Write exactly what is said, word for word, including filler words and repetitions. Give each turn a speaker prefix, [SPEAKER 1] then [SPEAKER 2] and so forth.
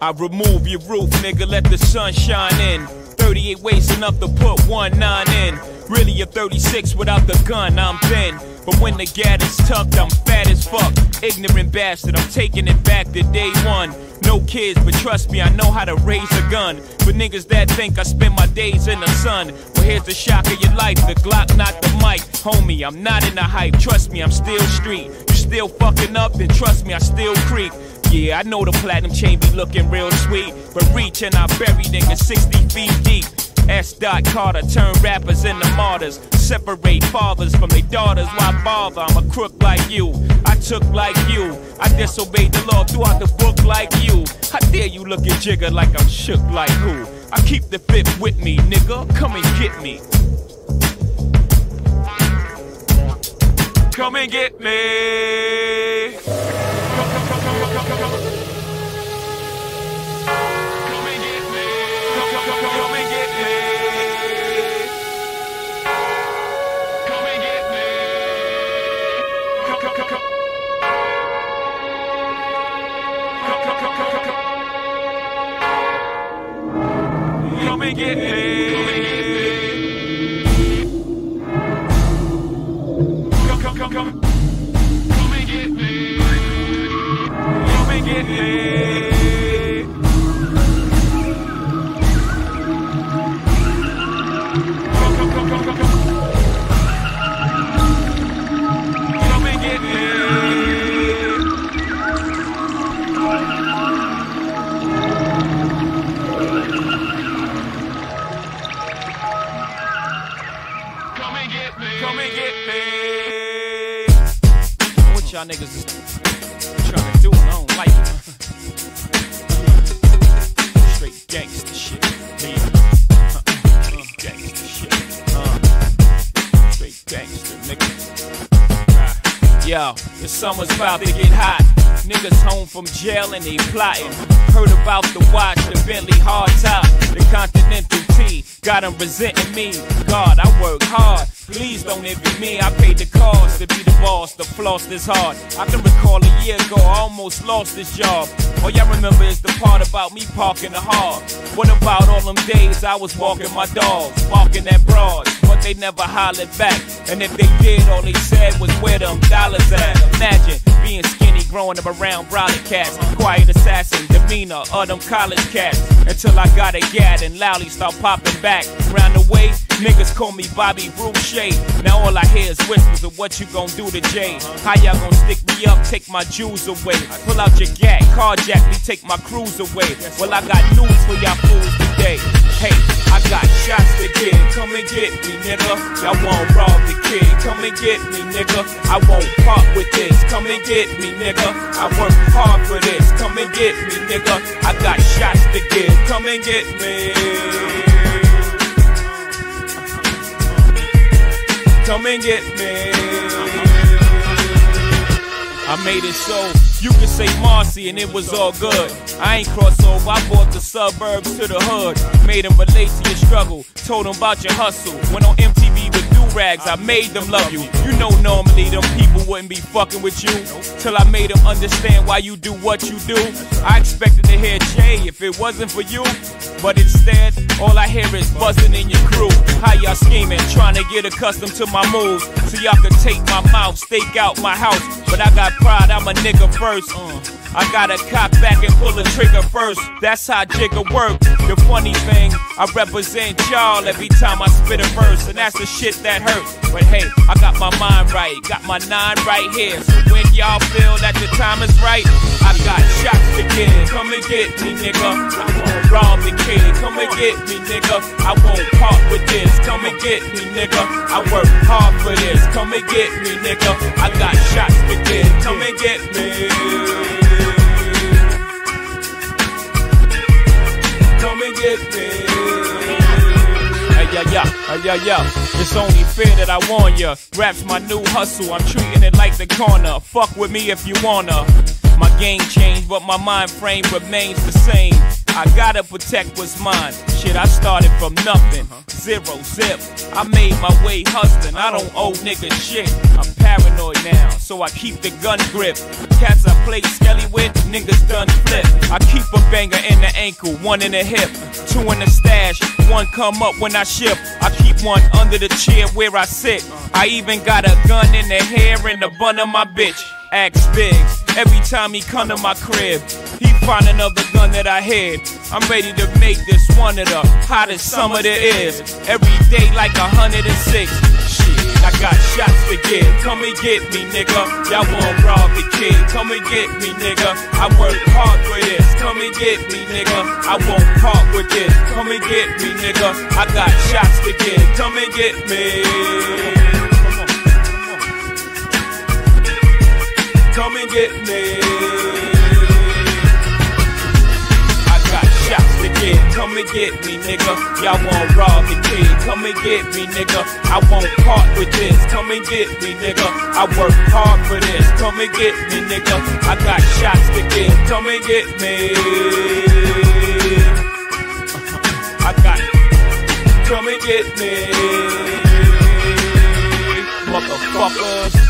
[SPEAKER 1] I remove your roof, nigga, let the sun shine in. thirty-eight ways enough to put one nine in. Really a thirty-six without the gun, I'm thin. But when the gat is tucked, I'm fat as fuck. Ignorant bastard, I'm taking it back to day one. No kids, but trust me, I know how to raise a gun. For niggas that think I spend my days in the sun. Well, here's the shock of your life, the Glock, not the mic. Homie, I'm not in the hype, trust me, I'm still street. You still fucking up, then trust me, I still creep. Yeah, I know the platinum chain be looking real sweet, but reach and I bury niggas sixty feet deep. S. Dot Carter turn rappers into martyrs. Separate fathers from their daughters. Why bother? I'm a crook like you. I took like you. I disobeyed the law throughout the book like you. How dare you look at Jigga like I'm shook like who? I keep the fifth with me, nigga. Come and get me. Come and get me. Come, come, come, come, come, come, come. Come and get me. Come, come, come, come, come and get me. Come and get me. Come, come, come, come. Come, come, come, come, come, come. Come and get me. Come, come, come, come. Come and get me. Come and get me. Come, come, come, come, come, come. Come and get me. Come and get me. Come and get me. What y'all niggas is trying to do? I don't like it. Straight gangster shit. Yeah. Uh, uh, gangster shit. Uh, straight gangster niggas. Uh, yo, the summer's about to get hot. Niggas home from jail and they plotting. Heard about the watch, the Bentley hardtop, the Continental T. Got them resenting me. God, I work hard. Please don't envy me. I paid the cost to be the boss, to floss this hard. I can recall a year ago I almost lost this job. All y'all remember is the part about me parking the hard. What about all them days I was walking my dogs, walking at broads, but they never hollered back. And if they did, all they said was where them dollars at. Imagine being skinny, growing up around brolic cats, quiet assassin demeanor of them college cats. Until I got a gat and loudly start popping back. Round the way, niggas call me Bobby Boucher. Now all I hear is whispers of what you gon' do to Jay. How y'all gon' stick me up, take my jewels away? Pull out your gat, carjack me, take my cruise away. Well, I got news for y'all fools today. Hey, I got shots to get, come and get me, nigga. Y'all won't rob the kid, come and get me, nigga. I won't part with this, come and get me, nigga. I work hard for this, come and get me, nigga. I got shots to get, come and get me. Come and get me. I made it so you could say Marcy and it was all good. I ain't cross over, I brought the suburbs to the hood. Made them relate to your struggle, told them about your hustle. Went on M T V with do-rags, I made them love you. You know normally them people wouldn't be fucking with you, till I made them understand why you do what you do. I expected to hear Jay if it wasn't for you, but instead, all I hear is buzzing in your crew. How y'all scheming, trying to get accustomed to my moves, so y'all could take my mouth, stake out my house. But I got pride, I'm a nigga first. Uh, I gotta cock back and pull the trigger first. That's how Jigga work. The funny thing, I represent y'all every time I spit a verse, and that's the shit that hurts. But hey, I got my mind right, got my nine right here. So when y'all feel that the time is right, I got shots to get. Come and get me, nigga. I won't rob the kid. Come and get me, nigga. I won't part with this. Come and get me, nigga. I work hard for this. Come and get me, nigga. I got shots to get. Come and get me. Come and get me. Hey, yeah, yeah, hey, yeah, yeah. It's only fair that I warn ya. Rap's my new hustle, I'm treating it like the corner. Fuck with me if you wanna. My game changed, but my mind frame remains the same. I gotta protect what's mine. Shit, I started from nothing, zero zip. I made my way hustling, I don't owe niggas shit. I'm paranoid now, so I keep the gun grip. Cats I play skelly with, niggas done flip. I keep a banger in the ankle, one in the hip, two in the stash, one come up when I ship. I keep one under the chair where I sit. I even got a gun in the hair and the bun of my bitch. Axe Biggs, every time he come to my crib, he find another gun that I had. I'm ready to make this one of the hottest summer there is. Every day like a hundred and six. Shit, I got shots to give. Come and get me, nigga. Y'all won't rob the kid. Come and get me, nigga. I work hard for this. Come and get me, nigga. I won't part with this. Come and get me, nigga. I got shots to give. Come and get me. Come and get me. I got shots to give. Come and get me, nigga. Y'all won't rob the kid. Come and get me, nigga. I won't part with this. Come and get me, nigga. I work hard for this. Come and get me, nigga. I got shots to give. Come and get me. I got it. Come and get me, motherfuckers.